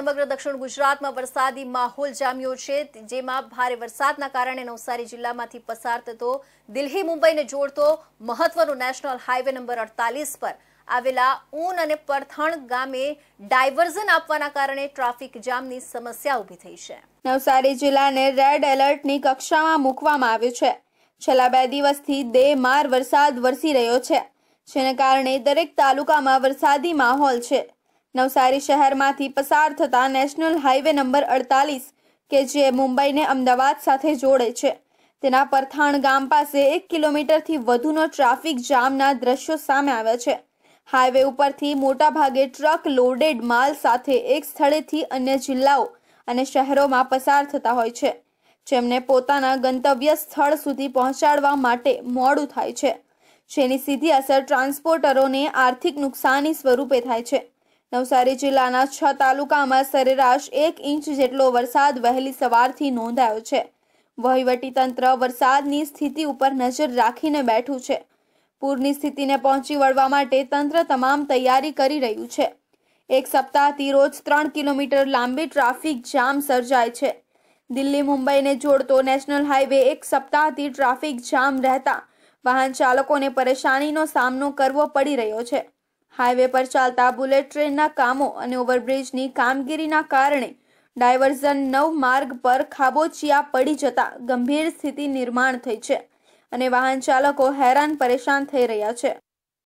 સમગ્ર દક્ષિણ ગુજરાતમાં વરસાદી માહોલ જામ્યો છે, જેમાં ભારે વરસાદના કારણે નવસારી જિલ્લામાંથી પસાર થતો દિલ્હી મુંબઈને જોડતો મહત્વનો નેશનલ હાઈવે નંબર 48 પર આવેલા ઊન અને પરથણ ગામે ડાયવર્ઝન આપવાના કારણે ટ્રાફિક જામની સમસ્યા ઊભી થઈ છે। નવસારી જિલ્લાને રેડ એલર્ટની કક્ષામાં મૂકવામાં આવ્યું છે। છેલ્લા 2 દિવસથી દેમાર વરસાદ વરસી રહ્યો છે, જેને કારણે દરેક તાલુકામાં વરસાદી માહોલ છે। નવસારી શહેરમાંથી પસાર થતા નેશનલ હાઈવે નંબર 48 કે જે મુંબઈને અમદાવાદ સાથે જોડે છે, તેના પરથાણ ગામ પાસે 1 કિલોમીટરથી વધુનો ટ્રાફિક જામના દ્રશ્યો સામે આવ્યા છે। હાઈવે ઉપરથી મોટાભાગે ટ્રક લોડેડ માલ સાથે એક સ્થળેથી અન્ય જિલ્લાઓ અને શહેરોમાં પસાર થતા હોય છે, જેમને પોતાના ગંતવ્ય સ્થળ સુધી પહોંચાડવા માટે મોડું થાય છે, જેની સીધી અસર ટ્રાન્સપોર્ટરોને આર્થિક નુકસાની સ્વરૂપે થાય છે। નવસારી જિલ્લાના 6 તાલુકામાં સરેરાશ 1 ઇંચ જેટલો વરસાદ વહેલી સવારથી નોંધાયો છે। વહીવટીતંત્ર વરસાદની સ્થિતિ ઉપર નજર રાખીને બેઠું છે। પૂરની સ્થિતિને પહોંચી વળવા માટે તંત્ર તમામ તૈયારી કરી રહ્યું છે। એક સપ્તાહથી રોજ 3 કિલોમીટર લાંબી ટ્રાફિક જામ સર્જાય છે। દિલ્હી મુંબઈને જોડતો નેશનલ હાઈવે એક સપ્તાહથી ટ્રાફિક જામ રહેતા વાહન ચાલકોને પરેશાનીનો સામનો કરવો પડી રહ્યો છે। હાઈવે પર ચાલતા બુલેટ ટ્રેનના કામો અને ઓવરબ્રિજની કામગીરીના કારણે ડાયવર્ઝન માર્ગ પર ખાબોચિયા પડી જતા ગંભીર સ્થિતિ નિર્માણ થઈ છે અને વાહન ચાલકો હેરાન પરેશાન થઈ રહ્યા છે।